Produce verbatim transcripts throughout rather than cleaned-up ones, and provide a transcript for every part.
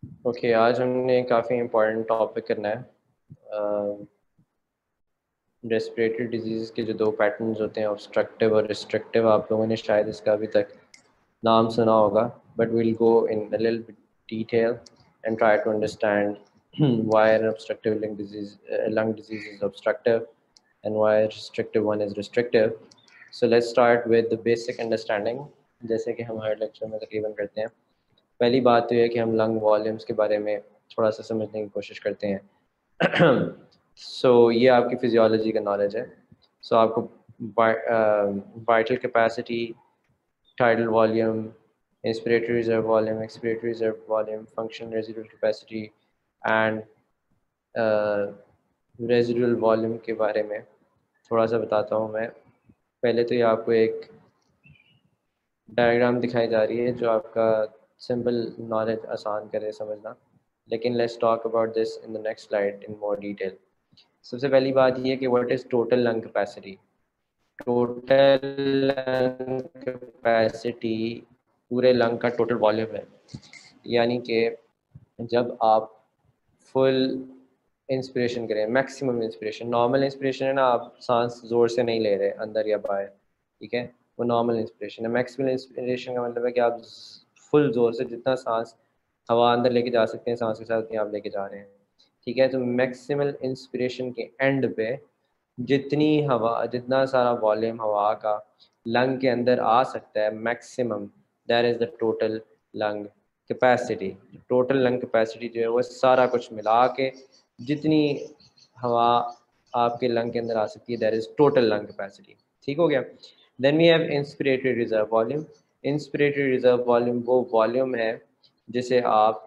Okay okay, आज हमने काफ़ी इम्पोर्टेंट टॉपिक करना है। रेस्पिरेटरी डिजीज़ के जो दो पैटर्न्स होते हैं, ऑब्स्ट्रक्टिव और रिस्ट्रिक्टिव। आप लोगों ने शायद इसका अभी तक नाम सुना होगा, but we'll go in a little bit detail and try to understand why an obstructive lung disease lung disease is obstructive and why restrictive one is restrictive. So let's start with the basic understanding, जैसे कि हम हर lecture में तकरीबन करते हैं। पहली बात तो यह है कि हम लंग वॉल्यूम्स के बारे में थोड़ा सा समझने की कोशिश करते हैं। सो so, ये आपकी फिजियोलॉजी का नॉलेज है। सो so, आपको vital capacity, tidal volume, inspiratory reserve volume, expiratory reserve volume, functional residual capacity and uh, residual volume के बारे में थोड़ा सा बताता हूँ मैं। पहले तो ये आपको एक डायग्राम दिखाई जा रही है जो आपका सिंपल नॉलेज आसान करे समझना, लेकिन let's talk about this in the next slide in more detail. सबसे पहली बात ये कि what is total lung capacity. Total lung capacity पूरे लंग का टोटल वॉल्यूम है, यानी कि जब आप फुल इंस्पिरेशन करें, मैक्सिमम इंस्पिरेशन, नॉर्मल इंस्पिरेशन है ना, आप सांस ज़ोर से नहीं ले रहे अंदर या बाहर, ठीक है, वो नॉर्मल इंस्पिरेशन है। मैक्सिमम इंस्पिरेशन का मतलब है कि आप फुल ज़ोर से जितना सांस हवा अंदर लेके जा सकते हैं सांस के साथ उतनी आप लेके जा रहे हैं, ठीक है। तो मैक्सिमल इंस्पिरेशन के एंड पे जितनी हवा, जितना सारा वॉल्यूम हवा का लंग के अंदर आ सकता है maximum, that is the total lung capacity. Total lung capacity जो है वो सारा कुछ मिला के जितनी हवा आपके लंग के अंदर आ सकती है, that is total lung capacity. ठीक हो गया। Then we have inspiratory reserve volume. Inspiratory reserve volume वो वॉल्यूम है जिसे आप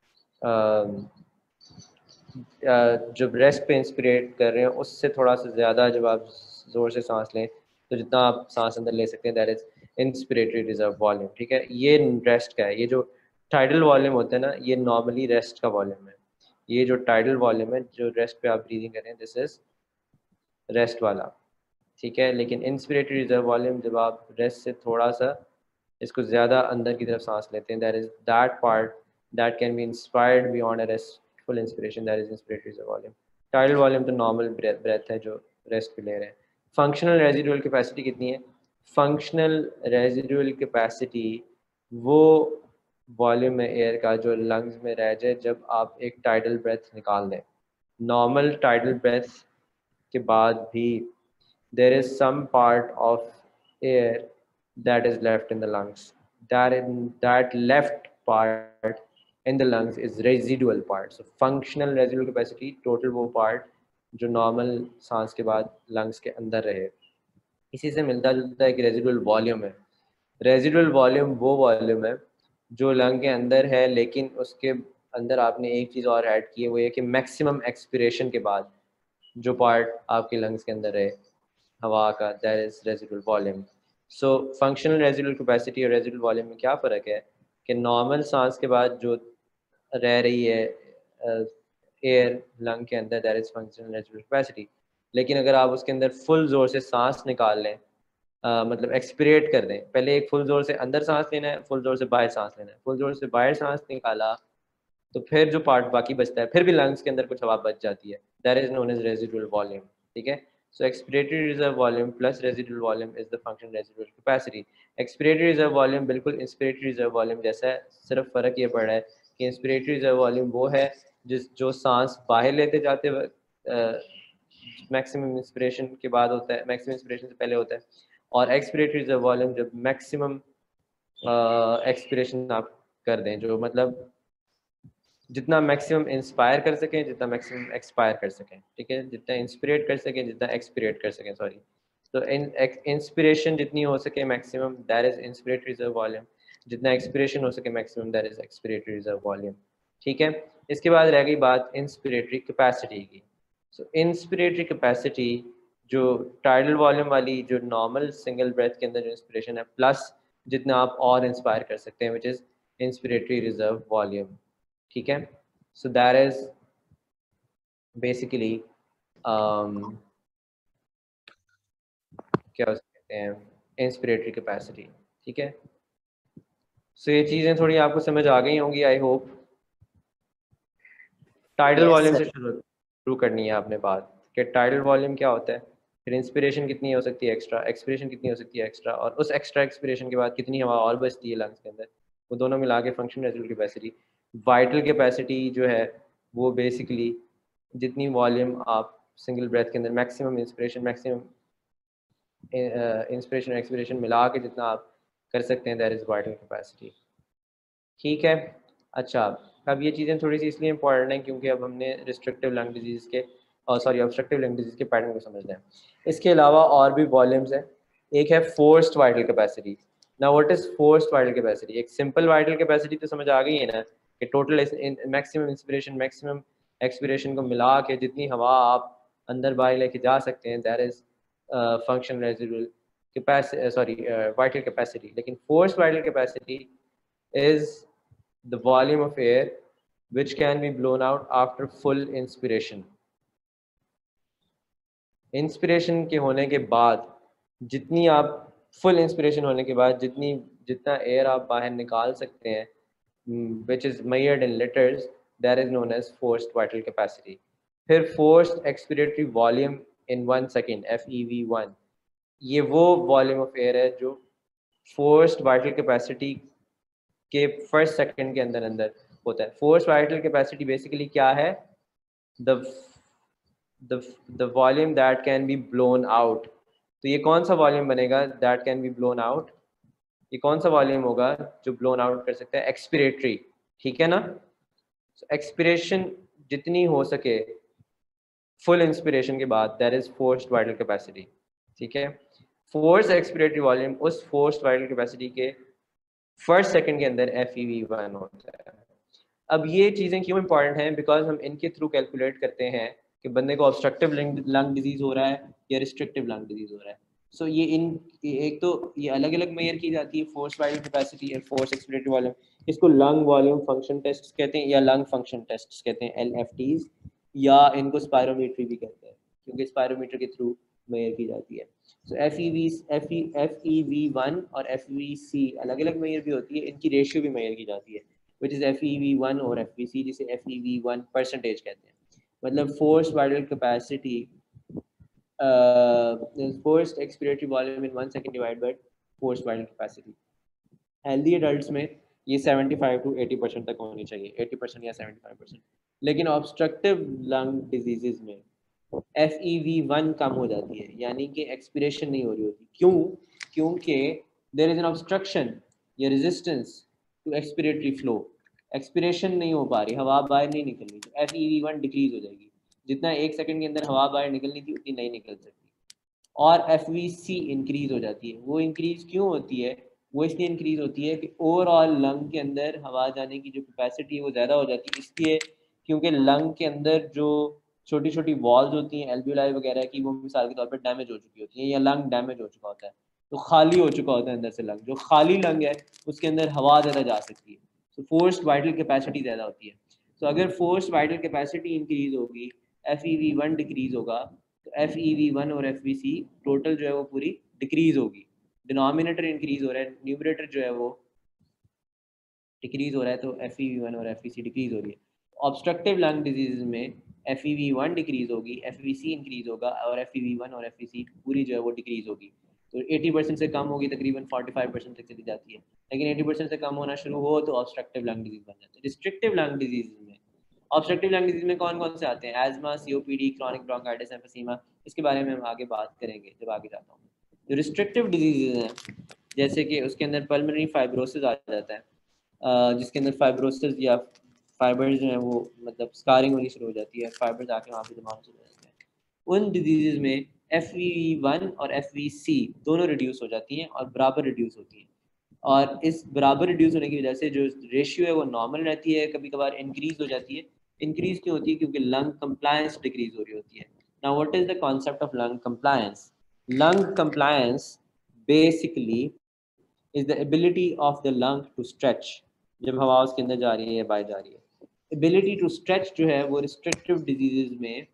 जब रेस्ट पे इंस्पिरेट कर रहे हैं उससे थोड़ा सा ज़्यादा जब आप ज़ोर से सांस लें तो जितना आप सांस अंदर ले सकते हैं, that is inspiratory reserve volume. ठीक है, ये रेस्ट का है। ये जो टाइडल वॉल्यूम होता है ना, ये नॉर्मली रेस्ट का वॉल्यूम है। ये जो टाइडल वॉल्यूम है जो रेस्ट पे आप ब्रीदिंग कर रहे हैं, दिस इज रेस्ट वाला, ठीक है। लेकिन इंस्पिरेटरी रिजर्व वॉल्यूम जब आप रेस्ट से थोड़ा सा इसको ज़्यादा अंदर की तरफ सांस लेते हैं, that is that part that can be inspired beyond a restful inspiration, that is inspiratory reserve volume. Tidal volume तो नॉर्मल ब्रेथ ब्रेथ है जो रेस्ट पे ले रहे हैं। फंक्शनल रेजिडुअल कैपेसिटी कितनी है? फंक्शनल रेजिडुअल कैपेसिटी वो वॉल्यूम है एयर का जो लंग्स में रह जाए जब आप एक टाइडल ब्रेथ निकाल दें। नॉर्मल टाइडल ब्रेथ के बाद भी there is some part of air that is left in the lungs. That in that left part in the lungs is residual part. So functional residual capacity, total वो part जो normal सांस के बाद lungs के अंदर रहे, इसी से मिलता जुलता एक रेजिडुअल वॉल्यूम है। रेजिडुअल वॉल्यूम वो वॉल्यूम है जो लंग के अंदर है, लेकिन उसके अंदर आपने एक चीज़ और ऐड की है, वो ये कि मैक्सिमम एक्सपिरेशन के बाद जो पार्ट आपके लंग्स के अंदर है हवा का, that is residual volume. So functional residual capacity और रेजिडुअल वॉल्यूम में क्या फ़र्क है कि नॉर्मल सांस के बाद जो रह रही है एयर लंग के अंदर, that is functional residual capacity. लेकिन अगर आप उसके अंदर फुल जोर से सांस निकाल लें, uh, मतलब एक्सपिरेट कर दें, पहले एक फुल जोर से अंदर सांस लेना है, फुल जोर से बाहर सांस लेना है, फुल जोर से बाहर सांस निकाला तो फिर जो पार्ट बाकी बचता है, फिर भी लंग्स के अंदर कुछ हवा बच जाती है, that is known as residual volume. ठीक है। So expiratory reserve volume plus residual volume is the function residual capacity. Expiratory reserve volume बिल्कुल इंस्पिरेटरी रिजर्व वॉल्यूम जैसा है, सिर्फ फर्क ये पड़ रहा है कि इंस्पिरेटरी रिजर्व वॉल्यूम वो है जिस जो सांस बाहर लेते जाते वक्त मैक्सिमम इंस्पिरेशन के बाद होता है, मैक्सिमम इंस्पिरेशन से पहले होता है, और एक्सपिरेटरी रिजर्व वॉल्यूम जब मैक्सिमम एक्सपिरेशन आप कर दें, जो मतलब जितना मैक्सिमम इंस्पायर कर सकें, जितना मैक्सिमम एक्सपायर कर सकें, ठीक है, जितना इंस्पिरेट कर सकें, जितना एक्सपिरेट कर सकें, सॉरी। तो इन इंस्पिरेशन जितनी हो सके maximum, that is inspiratory reserve volume. जितना एक्सपिरेशन हो सके maximum, that is expiratory reserve volume. ठीक है। इसके बाद रह गई बात इंस्पिरेटरी कैपेसिटी की। सो इंस्पिरेटरी कैपेसिटी जो टाइडल वॉल्यूम वाली जो नॉर्मल सिंगल ब्रेथ के अंदर जो इंस्पिरेशन है, प्लस जितना आप और इंस्पायर कर सकते हैं, which is inspiratory reserve volume. ठीक है। सो दैट इज बेसिकली क्या कहते हैं, इंस्पिरेटरी कैपेसिटी। ठीक है। सो so, ये चीज़ें थोड़ी आपको समझ आ गई होंगी, I hope. Tidal yes volume से सर। शुरू शुरू करनी है आपने बात कि टाइडल वॉल्यूम क्या होता है, फिर इंस्पिरेशन कितनी हो सकती है एक्स्ट्रा, एक्सपिरेशन कितनी हो सकती है एक्स्ट्रा, और उस एक्स्ट्रा एक्सपिरेशन के बाद कितनी हवा और बचती है लंग्स के अंदर, वो दोनों मिला के functional residual capacity. Vital capacity जो है वो बेसिकली जितनी वॉल्यूम आप सिंगल ब्रेथ के अंदर मैक्सिमम इंस्पिरेशन मैक्सिमम इंस्पिरेशन और एक्सपिरेशन मिला के जितना आप कर सकते हैं, दैट इज़ वाइटल कैपेसिटी। ठीक है। अच्छा, अब ये चीज़ें थोड़ी सी इसलिए इंपॉर्टेंट हैं क्योंकि अब हमने रिस्ट्रिक्टिव लंग डिजीज़ के और सॉरी ऑब्स्ट्रक्टिव लंग डिजीज़ के पैटर्न को समझना है। इसके अलावा और भी वॉल्यूम्स हैं। एक है फोर्स्ड वाइटल कैपेसिटी। ना what is forced vital capacity? एक सिंपल वाइटल कैपेसिटी तो समझ आ गई है ना कि total maximum inspiration maximum expiration को मिला के जितनी हवा आप अंदर बाहर लेके जा सकते हैं, that is functional residual capacity, sorry vital capacity. लेकिन forced vital capacity is the volume of air which can be blown out after full inspiration. Inspiration के होने के बाद जितनी आप फुल इंस्पिरेशन होने के बाद जितनी जितना एयर आप बाहर निकाल सकते हैं, which is measured in liters, that is known as forced vital capacity. फिर forced expiratory volume in one second, F E V one, ये वो वॉल्यूम ऑफ एयर है जो फोर्स्ड वाइटल कैपेसिटी के फर्स्ट सेकंड के अंदर अंदर होता है। फोर्स वाइटल कैपेसिटी बेसिकली क्या है? The the the volume that can be blown out. तो ये कौन सा वॉल्यूम बनेगा that can be blown out? ये कौन सा वॉल्यूम होगा जो ब्लोन आउट कर सकता है? एक्सपिरेटरी। ठीक है ना? एक्सपिरेशन जितनी हो सके फुल इंस्पिरेशन के बाद, that is forced vital capacity. ठीक है। फोर्स एक्सपिरेटरी वॉल्यूम उस फोर्स्ड वाइटल कैपेसिटी के फर्स्ट सेकंड के अंदर एफ ई वी वन होता है। अब ये चीज़ें क्यों इंपॉर्टेंट हैं? बिकॉज हम इनके थ्रू कैलकुलेट करते हैं कि बंदे को ऑब्स्ट्रक्टिव लंग डिजीज हो रहा है या रिस्ट्रिक्टिव लंग डिजीज हो रहा है। सो so, ये इन एक तो ये अलग अलग मेजर की जाती है, फोर्स वाइटल कैपेसिटी और फोर्स एक्सपिरेटरी वॉल्यूम। इसको लंग वॉल्यूम फंक्शन टेस्ट कहते हैं या लंग फंक्शन टेस्ट कहते हैं, एल एफ टीज, या इनको स्पायरोमीट्री भी कहते हैं क्योंकि स्पायरोमीटर के थ्रू मेजर की जाती है। So F E V F E F E V one और एफ वी सी अलग अलग मेजर भी होती है, इनकी रेशियो भी मेजर की जाती है, which is F E V one और F V C, जिसे F E V one percentage कहते हैं। मतलब force vital capacity, force expiratory volume in one second divide by force vital capacity. Healthy adults में ये seventy five to eighty percent तक होनी चाहिए, एटी परसेंट या सेवेंटी फाइव परसेंट। लेकिन ऑब्स्ट्रक्टिव लंग डिजीजेज में एफ ई वी वन कम हो जाती है, यानी कि एक्सपिरेशन नहीं हो रही होती। क्यों? क्योंकि देयर इज एन ऑब्स्ट्रक्शन या resistance to expiratory flow. Expiration नहीं हो पा रही, हवा बाहर नहीं निकल रही, तो F E V one decrease हो जाएगी। जितना एक सेकंड के अंदर हवा बाहर निकलनी थी उतनी नहीं निकल सकती। और एफ वी सी इंक्रीज हो जाती है। वो इंक्रीज क्यों होती है? वो इसलिए इंक्रीज होती है कि ओवरऑल लंग के अंदर हवा जाने की जो कैपेसिटी है वो ज़्यादा हो जाती है, इसलिए क्योंकि लंग के अंदर जो छोटी छोटी वॉल्स होती हैं एल्वियोलाई वगैरह की, वो मिसाल के तौर पर डैमेज हो चुकी होती हैं या लंग डैमेज हो चुका होता है, तो खाली हो चुका होता है अंदर से लंग। जो खाली लंग है उसके अंदर हवा ज़्यादा जा सकती है, तो फोर्स्ड वाइटल कैपेसिटी ज़्यादा होती है। तो अगर फोर्स्ड वाइटल कैपेसिटी इंक्रीज होगी, F E V one decrease होगा, तो एफ ई वी वन और एफ वी सी टोटल जो है वो पूरी डिक्रीज होगी। डिनोमिनेटर इंक्रीज हो रहा है, न्यूमरेटर जो है वो डिक्रीज हो रहा है, तो एफ ई वी वन और एफ वी सी डिक्रीज हो रही है। ऑब्स्ट्रक्टिव लंग डिजीज में F E V one decrease होगी, एफ वी सी इंक्रीज होगा, और एफ ई वी वन और एफ वी सी पूरी जो है वो डिक्रीज होगी। तो अस्सी परसेंट से कम होगी, तकरीबन पैंतालीस परसेंट तक चली जाती है। लेकिन अस्सी परसेंट से कम होना शुरू हो तो ऑब्स्ट्रक्टिव लंग डिजीज बन जाती है। रिस्ट्रिक्टिव लंग डिजीज में ऑब्स्ट्रक्टिव लंग डिजीज में कौन कौन से आते हैं? Asthma, C O P D, chronic bronchitis, emphysema. इसके बारे में हम आगे बात करेंगे जब आगे जाता हूँ। जो रिस्ट्रिक्टिव डिजीजेज हैं, जैसे कि उसके अंदर पल्मोनरी फाइब्रोसिस आ जाता है, जिसके अंदर फाइब्रोसिस या फाइबर्स जो हैं वो मतलब स्कारिंग होनी शुरू हो जाती है, फाइबर्स आके वहाँ पे जमा होने शुरू हो जाते हैं। उन डिजीज़ में एफ वी वन और एफ वी सी दोनों रिड्यूस हो जाती हैं और बराबर रिड्यूस होती हैं। और इस बराबर रिड्यूस होने की वजह से जो रेशियो है वो नॉर्मल रहती है, कभी कभार इंक्रीज हो जाती है। इंक्रीज क्यों होती है? क्योंकि लंग कंप्लायंस डिक्रीज हो रही होती है। Now what is the concept of lung compliance? Lung compliance basically is the ability of the lung to stretch, जब हवा उसके अंदर जा रही है या बाहर जा रही है। ability to stretch जो है वो restrictive diseases में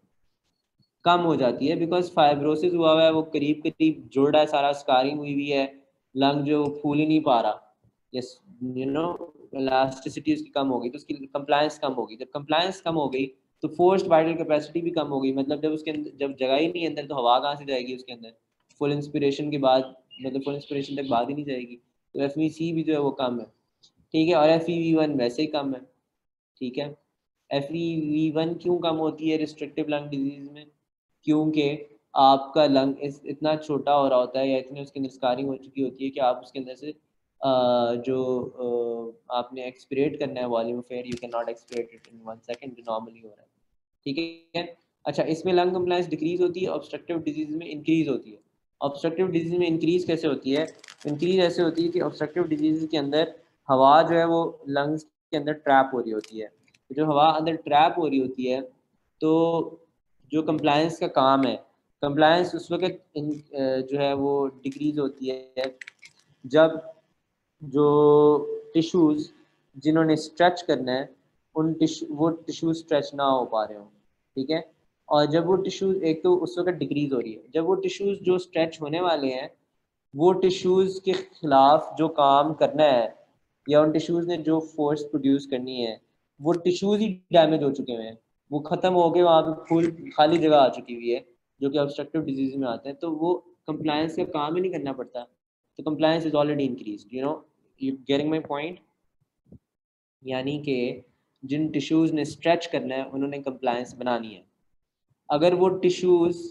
कम हो जाती है, बिकॉज फाइब्रोसिस हुआ हुआ है, वो करीब करीब जुड़ रहा है, सारा स्कारिंग हुई हुई है, लंग जो फूल ही नहीं पा रहा, यस यू नो इलास्टिसिटी उसकी कम हो गई, तो उसकी कंप्लायंस कम होगी। जब कंप्लायंस कम हो गई तो फोर्स्ड वाइटल कैपेसिटी भी कम हो गई, मतलब जब उसके अंदर जब जगह ही नहीं है अंदर तो हवा कहाँ से जाएगी उसके अंदर, फुल इंस्पिरेशन के बाद, मतलब फुल इंस्पिरेशन तक बात ही नहीं जाएगी। तो एफ वी सी भी जो है वो कम है, ठीक है, और एफ ई वी वन वैसे ही कम है, ठीक है। एफ ई वी वन क्यों कम होती है रिस्ट्रिक्टिव लंग डिजीज में? क्योंकि आपका लंग इस इतना छोटा हो रहा होता है या इतनी उसके अंदर स्कारिंग हो चुकी होती है कि आप उसके अंदर से अ, जो अ, आपने एक्सपिरेट करना है volume fair, you can not expirate it in one second जो नॉर्मली हो रहा है, ठीक है। अच्छा, इसमें लंग कंप्लायंस डिक्रीज होती है, ऑब्स्ट्रक्टिव डिजीज में इंक्रीज होती है। ऑब्स्ट्रक्टिव डिजीज में इंक्रीज कैसे होती है? इंक्रीज ऐसे होती है कि ऑब्स्ट्रक्टिव डिजीज के अंदर हवा जो है वो लंग्स के अंदर ट्रैप हो रही होती है। जो हवा अंदर ट्रैप हो रही होती है, तो जो कंप्लायंस का काम है, कंप्लायंस उस वक्त जो है वो डिक्रीज होती है जब जो टिश्यूज़ जिन्होंने स्ट्रेच करना है उन टिश्यू वो टिश्यू स्ट्रेच ना हो पा रहे हों, ठीक है। और जब वो टिश्यूज़, एक तो उस वक्त डिक्रीज हो रही है, जब वो टिश्यूज़ जो स्ट्रेच होने वाले हैं वो टिश्यूज़ के खिलाफ जो काम करना है या उन टिश्यूज़ ने जो फोर्स प्रोड्यूस करनी है, वो टिश्यूज़ ही डैमेज हो चुके हुए हैं, वो ख़त्म हो गए, वहाँ पे फुल खाली जगह आ चुकी हुई है, जो कि ऑब्स्ट्रक्टिव डिजीज में आते हैं। तो वो कंप्लायंस का काम ही नहीं करना पड़ता, तो compliance is already increase, you know, you getting my point. यानी कि जिन टिश्यूज़ ने स्ट्रेच करना है उन्होंने कंप्लायंस बनानी है। अगर वो टिश्यूज़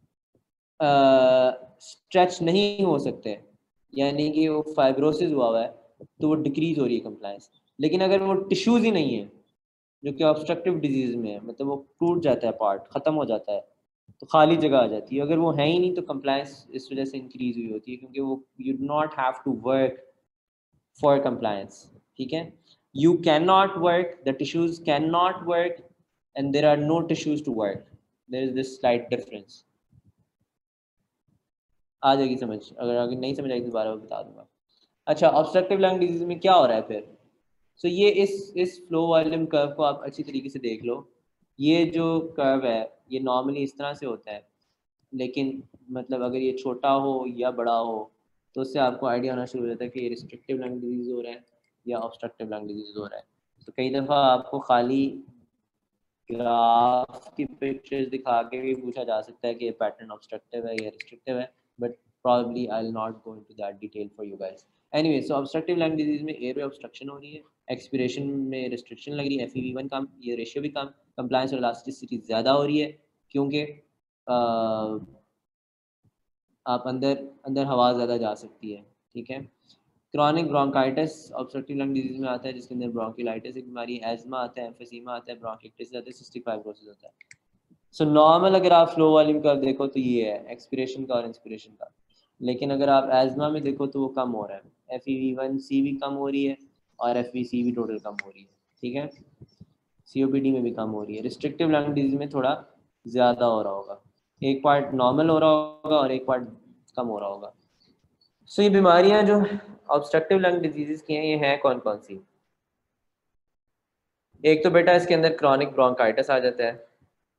स्ट्रेच नहीं हो सकते, यानी कि वो फाइब्रोसिस हुआ हुआ है, तो वो डिक्रीज हो रही है कंप्लायंस। लेकिन अगर वो टिश्यूज़ ही नहीं है, जो कि ऑब्स्ट्रक्टिव डिजीज में है, मतलब वो टूट जाता है, पार्ट ख़त्म हो जाता है, तो खाली जगह आ जाती है। अगर वो है ही नहीं तो कंप्लायंस इस वजह से इंक्रीज हुई होती है, क्योंकि वो you do not have to work for compliance, ठीक है। You can not work, the tissues can not work, and there are no tissues to work, there is this slight difference. आ जाएगी समझ, अगर अगर नहीं समझ आएगी दोबारा मैं बता दूंगा। अच्छा, ऑब्स्ट्रक्टिव लंग डिजीज में क्या हो रहा है फिर? सो so, ये इस इस फ्लो वॉल्यूम कर्व को आप अच्छी तरीके से देख लो। ये जो कर्व है ये नॉर्मली इस तरह से होता है, लेकिन मतलब अगर ये छोटा हो या बड़ा हो तो उससे आपको आइडिया होना शुरू हो जाता है कि ये रिस्ट्रिक्टिव लंग डिजीज़ हो रहा है या ऑब्स्ट्रक्टिव लंग डिजीज़ हो रहा है। तो कई दफ़ा आपको खाली ग्राफ की पिक्चर्स दिखा के भी पूछा जा सकता है कि ये पैटर्न ऑब्स्ट्रक्टिव है या रिस्ट्रिक्टिव है, but probably I'll not go into that detail for you guys. Anyway, so obstructive lung disease में एयरवे ऑब्स्ट्रक्शन हो रही है, एक्सपिरेशन में रिस्ट्रिक्शन लग रही है, एफ ई वी वन कम, ये रेशियो भी कम, कंप्लायंस और इलास्टिसिटी ज़्यादा हो रही है, क्योंकि आप अंदर अंदर हवा ज़्यादा जा सकती है, ठीक है। Chronic bronchitis obstructive lung disease में आता है, जिसके अंदर ब्रोंकिलाइटिस एक बीमारी, एजमा आता है, एम्फीसीमा आता है, ब्रोंकाइटिस आता है, सिस्टिक फाइब्रोसिस होता है। सो so, नॉर्मल अगर आप फ्लो वॉल्यूम का देखो तो ये है एक्सपिरेशन का और इंस्पिरेशन का, लेकिन अगर आप एजमा में देखो तो वो कम हो रहा है, F E V one C भी कम हो रही है और एफ वी सी भी टोटल कम हो रही है, ठीक है। सी ओ पी डी में भी कम हो रही है। रिस्ट्रिक्टिव लंग डिजीज में थोड़ा ज़्यादा हो रहा होगा, एक पार्ट नॉर्मल हो रहा होगा और एक पार्ट कम हो रहा होगा। सो so, ये बीमारियां जो ऑब्स्ट्रक्टिव लंग डिजीज़ की हैं ये हैं कौन कौन सी? एक तो बेटा इसके अंदर क्रॉनिक ब्रोंकाइटिस आ जाता है,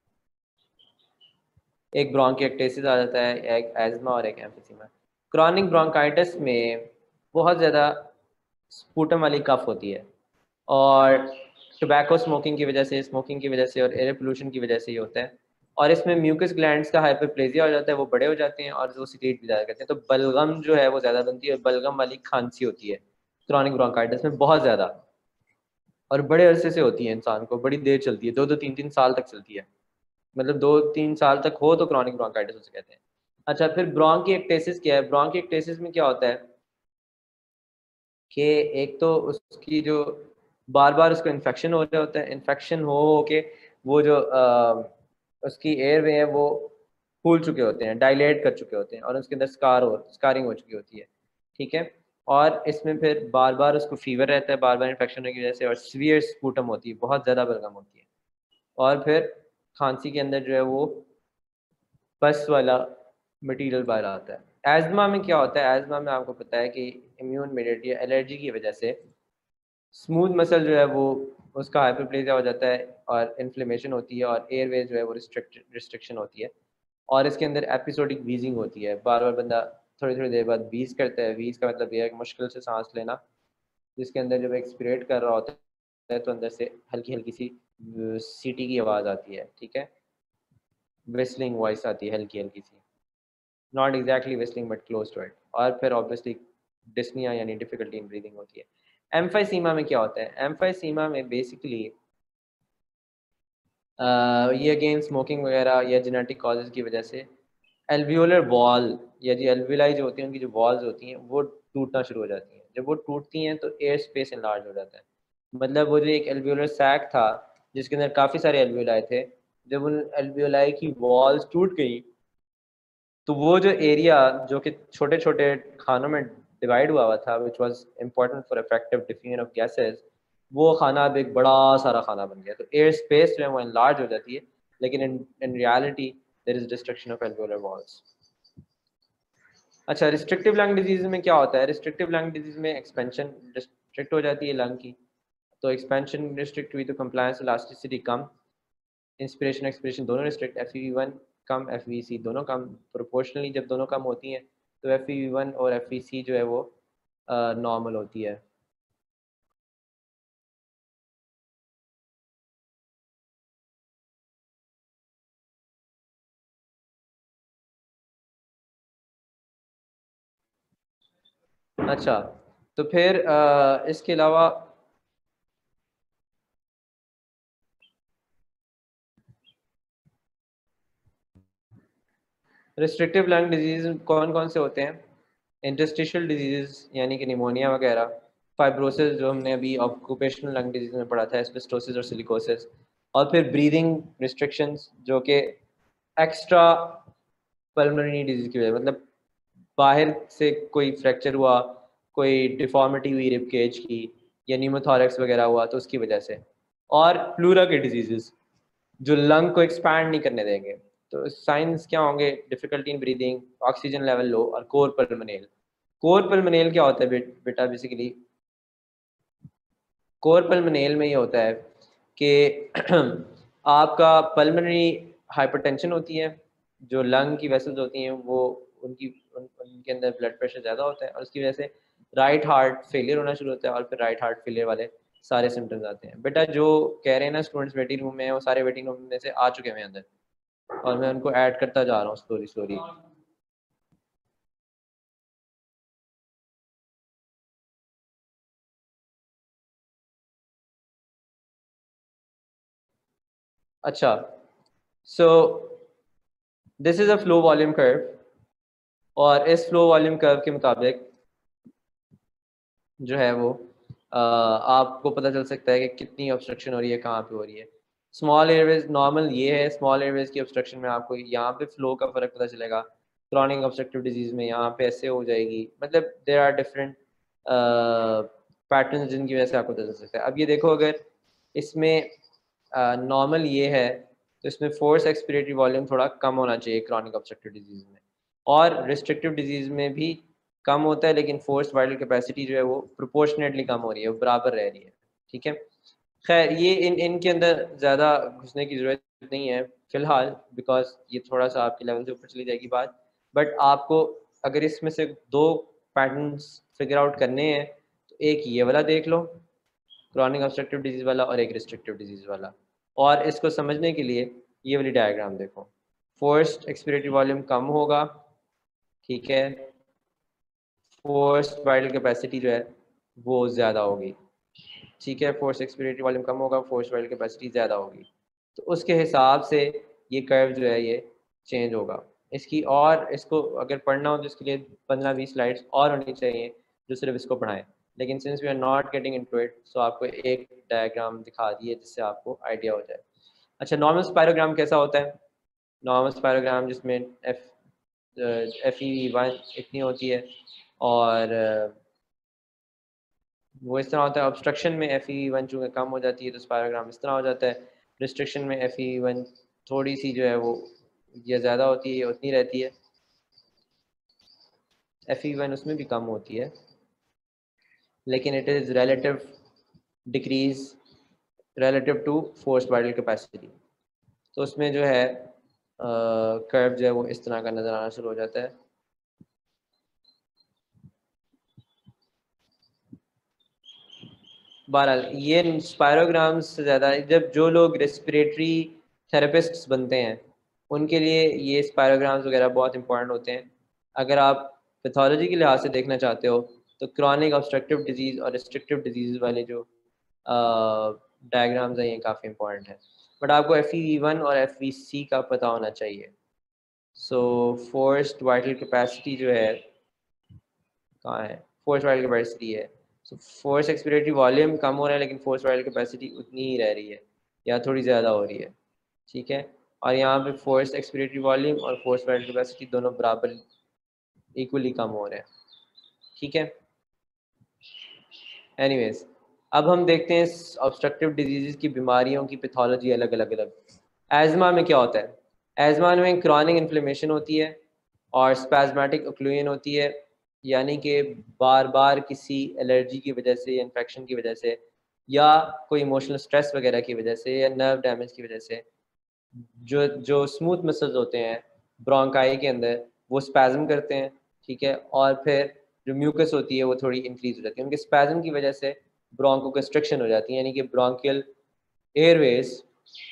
एक ब्रोंकिएक्टेसिस आ जाता है, एक एज़मा और एक एम्फीसीमा। क्रॉनिक ब्रोंकाइटिस में बहुत ज़्यादा स्पूटम वाली कफ होती है, और टोबैको स्मोकिंग की वजह से, स्मोकिंग की वजह से और एयर पोल्यूशन की वजह से ये होता है। और इसमें म्यूकस ग्लैंड्स का हाइपरप्लेजिया हो जाता है, वो बड़े हो जाते हैं और वो सिक्रीट भी ज़्यादा करते हैं, तो बलगम जो है वो ज़्यादा बनती है और बलगम वाली खांसी होती है क्रॉनिक ब्रोंकाइटिस में बहुत ज़्यादा, और बड़े अरसे से होती है, इंसान को बड़ी देर चलती है, दो दो तीन तीन साल तक चलती है, मतलब दो तीन साल तक हो तो क्रॉनिक ब्रोंकाइटिस उसे कहते हैं। अच्छा, फिर ब्रोंकिएक्टेसिस क्या है? ब्रोंकिएक्टेसिस में क्या होता है कि एक तो उसकी जो बार बार उसको इन्फेक्शन हो रहा होता है, इन्फेक्शन हो हो के वो जो आ, उसकी एयरवे है वो फूल चुके होते हैं, डायलेट कर चुके होते हैं, और उसके अंदर स्कार हो स्कारिंग हो चुकी होती है, ठीक है। और इसमें फिर बार बार उसको फीवर रहता है, बार बार इन्फेक्शन होने की वजह से, और सीवियर स्पूटम होती है, बहुत ज़्यादा बलगम होती है, और फिर खांसी के अंदर जो है वो पस वाला मटेरियल बाहर आता है। एज़मा में क्या होता है? एज़मा में आपको पता है कि इम्यून इम्यूनिटी एलर्जी की वजह से स्मूथ मसल जो है वो उसका हाइपरप्लेजिया हो जाता है और इन्फ्लेमेशन होती है और एयरवेज जो है वो रिस्ट्रिक्ट रिस्ट्रिक्शन होती है, और इसके अंदर एपिसोडिक वीजिंग होती है, बार बार बंदा थोड़ी थोड़ी देर बाद वीज करता है। वीज का मतलब यह है कि मुश्किल से सांस लेना, जिसके अंदर जब एक्सपिरेट कर रहा होता है है तो अंदर से हल्की हल्की सी सीटी की आवाज़ आती है, ठीक है, विस्लिंग वॉइस आती है हल्की हल्की सी, not exactly whistling but close to it. और फिर ऑब्वियसली डिस्निया यानी डिफिकल्टी इन ब्रीदिंग होती है। एम्फाइसीमा में क्या होता है? एम्फाइसीमा में बेसिकली ये अगेन स्मोकिंग वगैरह या जेनेटिक कॉजेज़ की वजह से एल्वियोलर वॉल या जो एल्वियोलाई जो होती हैं उनकी जो वॉल्स होती हैं वो टूटना शुरू हो जाती हैं। जब वो टूटती हैं तो एयर स्पेस इनलार्ज हो जाता है। मतलब वो जो एक एल्वियोलर सैक था जिसके अंदर काफ़ी सारे एल्वियोलाई थे, जब उन एल्वियोलाई की वॉल्स टूट गई तो वो जो एरिया जो कि छोटे-छोटे खानों में डिवाइड हुआ हुआ था which was important for effective diffusion of gases, वो खाना अब एक बड़ा सारा खाना बन गया। तो एयर स्पेस जो है वो एनलार्ज हो जाती है, लेकिन in in reality there is destruction of alveolar walls. अच्छा, रिस्ट्रिक्टिव लंग डिजीज़ में क्या होता है? रिस्ट्रिक्टिव लंग डिजीज़ में एक्सपेंशन रिस्ट्रिक्ट हो जाती है लंग की, तो एक्सपेंशन रिस्ट्रिक्ट हुई तो कंप्लायंस इलास्टिसिटी कम, इंस्पिरेशन एक्सपिरेशन दोनों restrict, F E V one कम, एफ ई सी दोनों कम। प्रोपोर्शनली जब दोनों कम होती हैं तो एफ ई वी वन और एफ ई सी जो है वो नॉर्मल होती है। अच्छा, तो फिर अ, इसके अलावा रिस्ट्रिक्टिव लंग डिजीज़ कौन-कौन से होते हैं? इंटरस्टिशियल डिजीज़ यानी कि निमोनिया वगैरह, फाइब्रोसिस जो हमने अभी ऑक्यूपेशनल लंग डिजीज़ में पढ़ा था, एस्बेस्टोसिस और सिलिकोसिस, और फिर ब्रीदिंग रिस्ट्रिक्शंस जो कि एक्स्ट्रा पल्मोनरी डिजीज़ की वजह मतलब बाहर से कोई फ्रैक्चर हुआ, कोई डिफ़ॉर्मिटी हुई रिब केज की या न्यूमोथोरैक्स वगैरह हुआ तो उसकी वजह से, और प्लूरा के डिजीज़ेज़ जो लंग को एक्सपैंड नहीं करने देंगे। तो साइन्स क्या होंगे? Difficulty in breathing, oxygen level low और कोर पल्मोनेल। कोर पल्मोनेल क्या होता है बेट बेटा बेसिकली? कोर पल्मोनेल में ये होता है कि आपका पल्मोनरी हाइपरटेंशन होती है, जो लंग की वेसल्स होती हैं वो उनकी उन उनके अंदर ब्लड प्रेशर ज़्यादा होता है और उसकी वजह से राइट हार्ट फेलियर होना शुरू होता है और फिर राइट हार्ट फेलियर वाले सारे सिम्पटम्स आते हैं। बेटा जो कह रहे हैं ना स्टूडेंट्स वेटिंग रूम में हैं, वो सारे वेटिंग रूम में से आ चुके हैं अंदर और मैं उनको ऐड करता जा रहा हूँ स्लोली स्लोली। अच्छा, so this is a flow volume curve और इस फ्लो वॉल्यूम कर्व के मुताबिक जो है वो अ, आपको पता चल सकता है कि कितनी ऑब्स्ट्रक्शन हो रही है, कहाँ पे हो रही है। स्मॉल एयरवेज़ नॉर्मल ये है, स्मॉल एयरवेज़ की ऑब्स्ट्रक्शन में आपको यहाँ पे फ्लो का फ़र्क पता चलेगा। क्रॉनिक ऑब्स्ट्रक्टिव डिज़ीज़ में यहाँ पे ऐसे हो जाएगी। मतलब there are different uh, patterns जिनकी वजह से आपको पता चल सकता है। अब ये देखो अगर इसमें अ, नॉर्मल ये है, तो इसमें फ़ोर्स एक्सपिरेटरी वॉल्यूम थोड़ा कम होना चाहिए क्रॉनिक ऑब्स्ट्रक्टिव डिज़ीज़ में। और रिस्ट्रिक्टिव डिज़ीज़ में भी कम होता है लेकिन फ़ोर्स्ड वाइटल कैपेसिटी जो है वो प्रोपोर्शनेटली कम हो रही है, वो बराबर रह रही है, ठीक है? ख़ैर ये इन इनके अंदर ज़्यादा घुसने की ज़रूरत नहीं है फ़िलहाल बिकॉज़ ये थोड़ा-सा आपके लेवल से ऊपर चली जाएगी बात। बट आपको अगर इसमें से दो पैटर्न्स फ़िगर आउट करने हैं, तो एक ये वाला देख लो, क्रॉनिक ऑब्स्ट्रक्टिव डिज़ीज़ वाला और एक रिस्ट्रिक्टिव डिज़ीज़ वाला। और इसको समझने के लिए ये वाली डायग्राम देखो। फ़ोर्स्ड एक्सपिरेटरी वॉल्यूम कम होगा, ठीक है? फ़ोर्स्ड वाइटल कैपेसिटी जो है वो ज़्यादा होगी, ठीक है? फ़ोर्स्ड एक्सपिरेटरी वॉल्यूम कम होगा, फ़ोर्स्ड वाइटल कैपेसिटी ज़्यादा होगी। तो उसके हिसाब से ये कर्व जो है ये चेंज होगा। इसकी और इसको अगर पढ़ना हो तो इसके लिए पंद्रह बीस स्लाइड्स और होनी चाहिए जो सिर्फ़ इसको पढ़ाएँ। लेकिन since we are not getting into it so आपको एक डायग्राम दिखा दिए जिससे आपको आइडिया हो जाए। अच्छा, नॉर्मल स्पायरोग्राम कैसा होता है? नॉर्मल स्पायरोग्राम जिसमें F uh, F E V one इतनी होती है और अ, वो इस तरह होता है। ऑब्स्ट्रक्शन में एफ ई वन चूँकि कम हो जाती है तो स्पायरोग्राम इस तरह हो जाता है। रिस्ट्रिक्शन में एफ ई वन थोड़ी-सी जो है वो या ज़्यादा होती है या उतनी रहती है। एफ ई वन उसमें भी कम होती है, लेकिन it is relative decrease relative to forced vital capacity. तो उसमें जो है अ, कर्व जो है वो इस तरह का नज़र आना शुरू हो जाता है। बहरहाल ये स्पायरोग्राम्स से ज़्यादा जब जो लोग रेस्पिरेटरी थेरेपिस्ट्स बनते हैं उनके लिए ये स्पायरोग्राम्स वगैरह बहुत इंपॉर्टेंट होते हैं। अगर आप पैथोलॉजी के लिहाज से देखना चाहते हो तो क्रॉनिक ऑब्स्ट्रक्टिव डिजीज़ और रिस्ट्रिक्टिव डिजीज़ वाले जो डायग्राम्स हैं ये काफ़ी इंपॉर्टेंट है। बट आपको एफ ई वन और एफ ई सी का पता होना चाहिए। सो फोर्स्ड वाइटल कैपेसिटी जो है कहाँ है, फोर्स वाइटल कैपेसिटी है। सो फोर्स एक्सपिरेटरी वॉल्यूम कम हो रहा है लेकिन फोर्स वाइटल कैपेसिटी उतनी ही रह रही है या थोड़ी ज़्यादा हो रही है, ठीक है। और यहाँ पे फोर्स एक्सपिरेटरी वॉल्यूम और फोर्स वाइटल कैपेसिटी दोनों बराबर इक्वली कम हो रहे हैं, ठीक है। एनीवेज अब हम देखते हैं ऑब्स्ट्रक्टिव डिजीज़ की बीमारियों की पैथोलॉजी अलग अलग अलग। एज़मा में क्या होता है, एज़मा में क्रॉनिक इन्फ्लेमेशन होती है और स्पैज़मेटिक ओक्लूजन होती है, यानी कि बार बार किसी एलर्जी की वजह से या इन्फेक्शन की वजह से या कोई इमोशनल स्ट्रेस वगैरह की वजह से या नर्व डैमेज की वजह से जो जो स्मूथ मसल्स होते हैं ब्रोंकाई के अंदर वो स्पैज़म करते हैं, ठीक है। और फिर जो म्यूकस होती है वो थोड़ी इंक्रीज हो जाती है, उनके स्पैज़म की वजह से ब्रोंको कंस्ट्रक्शन हो जाती है, यानी कि ब्रोंकियल एयरवेज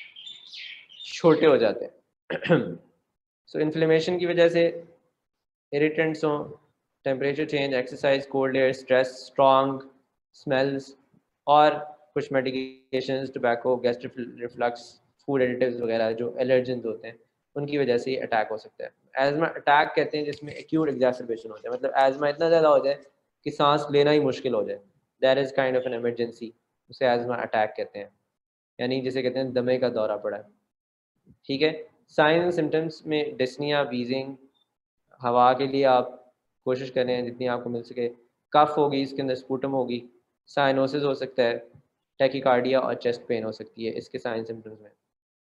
छोटे हो जाते हैं। सो इन्फ्लेमेशन की वजह से इरिटेंट्स हों, temperature change, exercise, cold air, stress, strong smells और कुछ medications, tobacco, gastric reflux, food additives वगैरह जो एलर्जेंस होते हैं उनकी वजह से अटैक हो सकता है। एज़मा अटैक कहते हैं जिसमें एक्यूट एग्जैसरबेशन होता है, मतलब एज़मा इतना ज़्यादा हो जाए कि सांस लेना ही मुश्किल हो जाए, that is kind of an emergency, उसे एज़मा अटैक कहते हैं, यानी जिसे कहते हैं दमे का दौरा पड़ा है, ठीक है। साइन एंड सिम्टम्स में डिस्निया, वीजिंग, हवा के लिए आप कोशिश करें जितनी आपको मिल सके, कफ होगी, इसके अंदर स्पूटम होगी, साइनोसिस हो सकता है, टैकीकार्डिया और चेस्ट पेन हो सकती है इसके साइन सिम्टम्स में।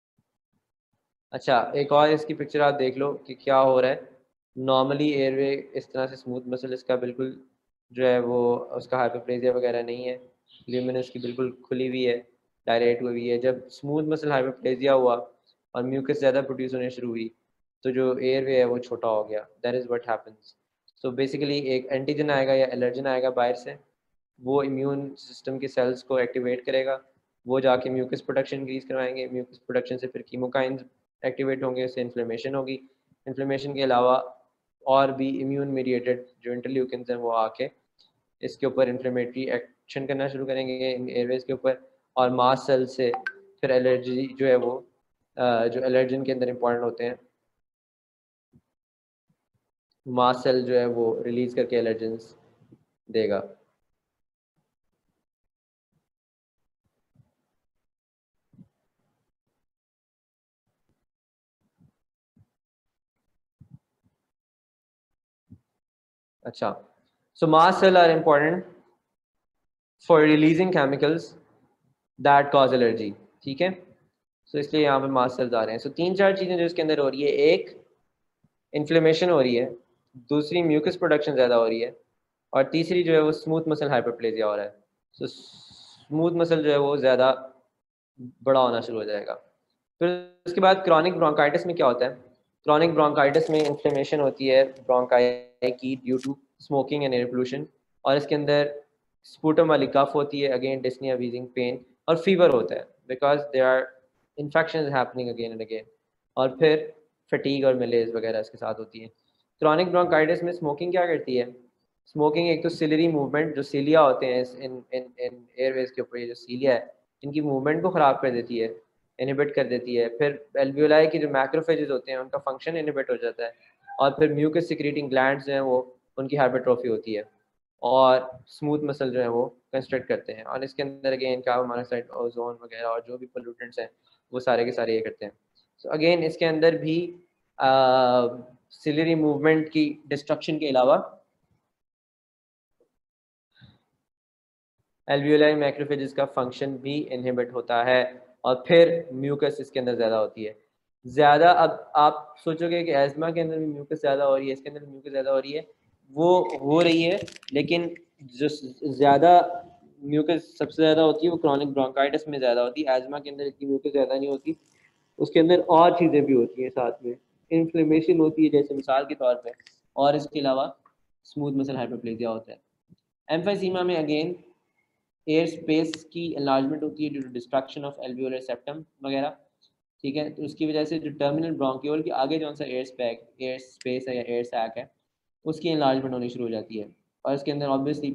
अच्छा, एक और इसकी पिक्चर आप देख लो कि क्या हो रहा है। नॉर्मली एयरवे इस तरह से स्मूथ मसल इसका बिल्कुल जो है वो उसका हाइपरप्लेजिया वगैरह नहीं है, ल्यूमिनस की बिल्कुल खुली हुई है, डायरेक्ट हुई है। जब स्मूथ मसल हाइपरप्लेजिया हुआ और म्यूकस ज़्यादा प्रोड्यूस होने शुरू हुई तो जो एयरवे है वो छोटा हो गया, that is what happens. So basically एक एंटीजन आएगा या एलर्जन आएगा बाहर से, वो इम्यून सिस्टम के सेल्स को एक्टिवेट करेगा, वो जाके म्यूकस प्रोडक्शन इंक्रीज करवाएंगे, म्यूकस प्रोडक्शन से फिर कीमोकाइंस एक्टिवेट होंगे, उससे इन्फ्लेमेशन होगी, इन्फ्लेमेशन के अलावा और भी इम्यून मीडिएटेड जो इंटरल्यूकिन्स हैं वो आके इसके ऊपर इन्फ्लेमेटरी एक्शन करना शुरू करेंगे इन एयरवेज के ऊपर, और मास सेल से फिर एलर्जी जो है वो जो एलर्जन के अंदर इंपॉर्टेंट होते हैं, मास सेल जो है वो रिलीज करके एलर्जेंस देगा। अच्छा, so mast cell are important for releasing chemicals that cause allergy, ठीक है। सो so, इसलिए यहाँ पे मास सेल्स आ रहे हैं। सो so, तीन चार चीज़ें जो इसके अंदर हो रही है, एक इन्फ्लेमेशन हो रही है, दूसरी म्यूकस प्रोडक्शन ज़्यादा हो रही है, और तीसरी जो है वो स्मूथ मसल हाइपरप्लेजिया हो रहा है। सो so, स्मूथ मसल जो है वो ज़्यादा बड़ा होना शुरू हो जाएगा। फिर उसके बाद क्रॉनिक ब्रोंकाइटिस में क्या होता है, क्रॉनिक ब्रोंकाइटिस में इन्फ्लेमेशन होती है ब्रोंकाई की due to smoking and air pollution, और इसके अंदर स्पूटम वाली कफ होती है, अगेन डिस्निया, वीजिंग, पेन और फीवर होता है because they are infection happening again and again, और फिर फटीग और मिलेज वगैरह इसके साथ होती है। क्रॉनिक ब्रोंकाइटिस में स्मोकिंग क्या करती है, स्मोकिंग एक तो सिलरी मूवमेंट जो सीलिया होते हैं इन इन इन एयरवेज के ऊपर, ये जो सीलिया है इनकी मूवमेंट को ख़राब कर देती है, इनहिबिट कर देती है। फिर एल्वियोलाई के जो मैक्रोफेजेस होते हैं उनका फंक्शन इनहिबिट हो जाता है, और फिर म्यूकस सिक्रीटिंग ग्लैंड्स जो हैं वो उनकी हाइपरट्रोफी होती है, और स्मूथ मसल जो है वो कंस्ट्रक्ट करते हैं, और इसके अंदर अगेन कार्बन मोनोऑक्साइड, ओजोन वगैरह और जो भी पोल्यूटेंट्स हैं वो सारे के सारे ये करते हैं। सो so अगेन इसके अंदर भी सिलरी मूवमेंट की डिस्ट्रक्शन के अलावा एल्वियोलाई मैक्रोफेजेस का फंक्शन भी इनहिबिट होता है, और फिर म्यूकस इसके अंदर ज़्यादा होती है ज़्यादा। अब आप सोचोगे कि एज़मा के अंदर भी म्यूकस ज़्यादा हो रही है, इसके अंदर भी म्यूकस ज़्यादा हो रही है, वो हो रही है, लेकिन जो ज़्यादा म्यूकस सबसे ज़्यादा होती है वो क्रॉनिक ब्रोंकाइटिस में ज़्यादा होती है, एज़मा के अंदर इतनी म्यूकस ज़्यादा नहीं होती, उसके अंदर और चीज़ें भी होती हैं साथ में, इन्फ्लेमेशन होती है जैसे मिसाल के तौर पर, और इसके अलावा स्मूथ मसल हाइपरप्लेजिया होता है। एम्फाइसीमा में अगेन एयर स्पेस की एनलार्जमेंट होती है due to destruction of alveolar septum वगैरह, ठीक है। तो उसकी वजह से जो टर्मिनल ब्रोंकियोल के आगे जो सा एयर स्पैक एयर स्पेस है या एयर सैक है उसकी एनलार्जमेंट होनी शुरू हो जाती है, और इसके अंदर ऑब्वियसली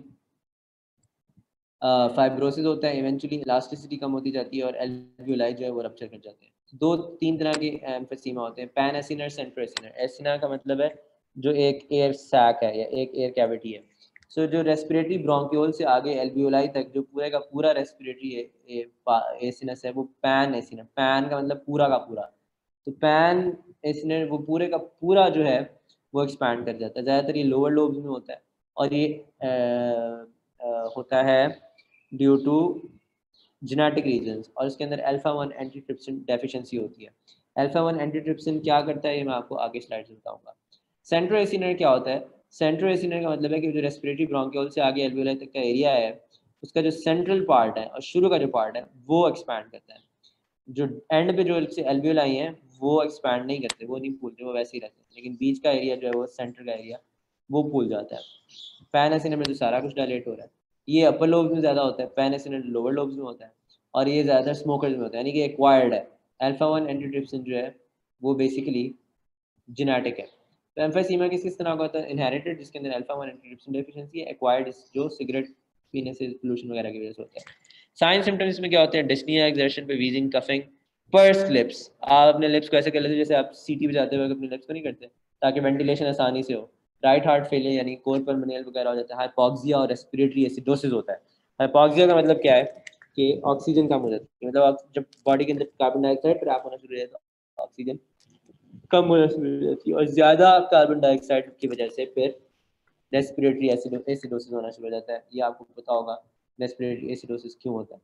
फाइब्रोसिस होता है, इवेंचुअली इलास्टिसिटी कम होती जाती है और एल्वियोलाई जो है वो रप्चर कर जाते हैं। दो तीन तरह के एम्फीसीमा होते हैं, pan acinar, centro acinar. Acini का मतलब है जो एक एयर सैक है या एक एयर कैविटी है। सो so, जो रेस्पिरेटरी ब्रोंक्यूल से आगे एल्वियोलाई तक जो पूरे का पूरा रेस्पिरेटरी एसिनस है वो पैन एसिनर, पैन का मतलब पूरा का पूरा, तो पैन एसिनर वो पूरे का पूरा जो है वो एक्सपैंड कर जाता है। ज़्यादातर ये लोअर लोब्स में होता है और ये आ, आ, होता है ड्यू टू जेनेटिक रीजंस, और इसके अंदर अल्फा वन एंटीट्रिप्सिन डेफिशिएंसी होती है। अल्फा वन एंटीट्रिप्सिन क्या करता है ये मैं आपको आगे स्लाइड में बताऊंगा। सेंट्रो एसिनर क्या होता है? सेंट्रो एसिनर का मतलब है कि जो रेस्पिरेटरी ब्रोंकियोल से आगे एल्वियोलाई तक का एरिया है उसका जो सेंट्रल पार्ट है और शुरू का जो पार्ट है वो एक्सपैंड करता है। जो एंड पे जो एल्वियोलाई हैं वो एक्सपैंड नहीं करते, वो नहीं फूलते, वो वैसे ही रहते हैं, लेकिन बीच का एरिया जो है वो सेंटर का एरिया वो फूल जाता है। पैन एसिनर में तो सारा कुछ डायलेट हो रहा है। ये अपर लोब्स में ज़्यादा होता है, पैन एसिनर लोअर लोब्स में होता है, और ये ज़्यादातर स्मोकर्स में होता है, यानी कि एक्वायर्ड है। अल्फा वन एंटीट्रिप्सिन जो है वो बेसिकली जेनेटिक है। तो एम्फीसीमा किस किस तरह का होता है? इनहेरिटेड, जिसके अंदर अल्फा वन एंटीट्रिप्सिन डेफिशिएंसी है। एक्वायर्ड जो सिगरेट पीने से, पोल्यूशन वगैरह की वजह से होता है। साइन सिम्टम्स में क्या होते हैं? डिस्निया, एक्सर्शन पे वीजिंग, कफिंग, पर्स लिप्स। आप अपने लिप्स को ऐसे कर लेते जैसे आप सीटी बजाते हुए अपने लिप्स को नहीं करते, ताकि वेंटिलेशन आसानी से हो। राइट हार्ट फेलियर यानी कोर पल्मोनियल वगैरह हो जाता है। हाइपोक्सिया और रेस्पिरेटरी एसिडोसिस होता है। हाइपोक्सिया का मतलब क्या है कि ऑक्सीजन कम हो जाती है, मतलब आप जब बॉडी के अंदर कार्बन डाइऑक्साइड ट्रैप होना शुरू हो जाता है, ऑक्सीजन कम होना शुरू हो जाती है, और ज़्यादा कार्बन डाइऑक्साइड की वजह से फिर रेस्पिरेटरी एसिडोसिस होना शुरू हो जाता है। ये आपको पता होगा रेस्पिरेटरी एसिडोसिस क्यों होता है,